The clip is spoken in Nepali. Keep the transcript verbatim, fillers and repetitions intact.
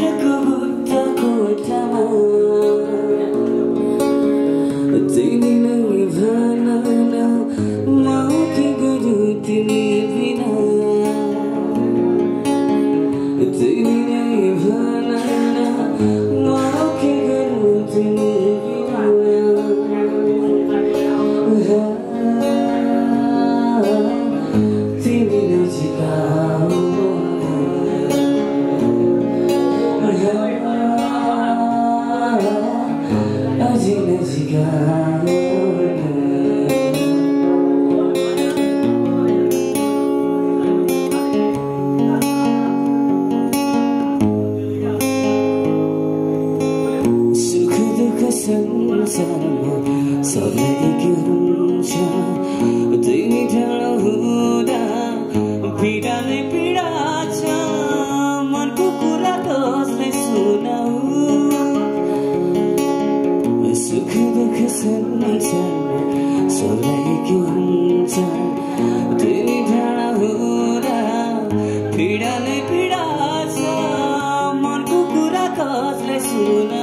भित्रको बुद्ध कोठामा तिमी नै भन न म के गरौँ तिमी बिना तिमी नै भन न म के गरौँ तिमी पीडा नै पीडा छ मनको कुरा कसले सुना